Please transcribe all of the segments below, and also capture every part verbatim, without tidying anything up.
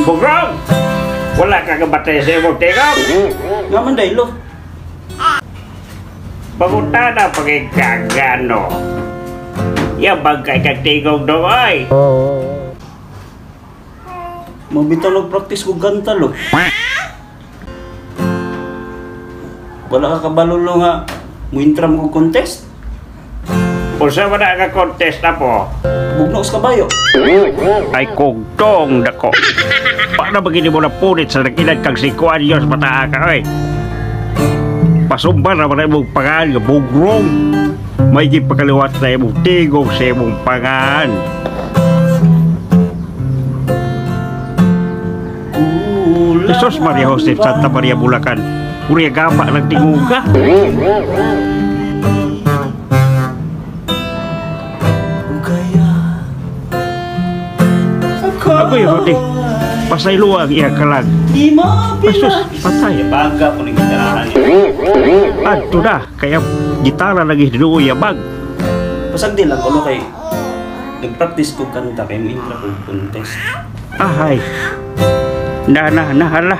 Bugrong! Wala ka kabatay sa imong tingog. Nga man daylo. Pangutana pagkagano. Yan bang kay kagtingog do ay? Mabitaw nag-practice ko ganta lo. Wala ka kabalolo nga muintram ko contest. Usa man na ka contest na po. Bugnos kabayo. Ay kugtong dako. Paano begini mo na punit sa nakilan kang siko anyos mataa ka oy? Pasumbar na man imong pangan nga bugrong. May gipakaliwat na imong tigog sa imong pangan. Jesus Maria Josep Santa Maria Bulacan. Uri agama ng tinguga. Ako yun, Rodi. Pasay luwag iya kalag. Jesus, patay. Baga po ng gitarahan. Adto na, kaya gitara lagi dinuo iya bag. Pasag din lang ko kay nag-practice ko kanta kay mo intra ko contest. Ahay. Na na na hala.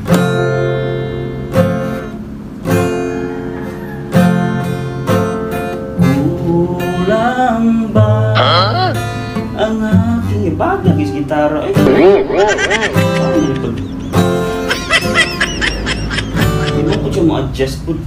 Kulang ba ang aking baga kis gitara ay. Hindi ko siya ma-adjust po.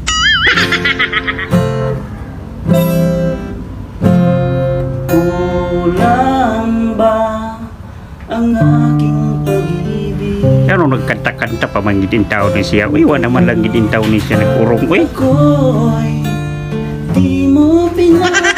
Kulang ba ang aking pag-ibig? Ano nagkanta-kanta pa man gidin tao ni siya. Uy, wala naman lang gidin tao ni siya nagkurong. Uy. Ako'y di mo pinag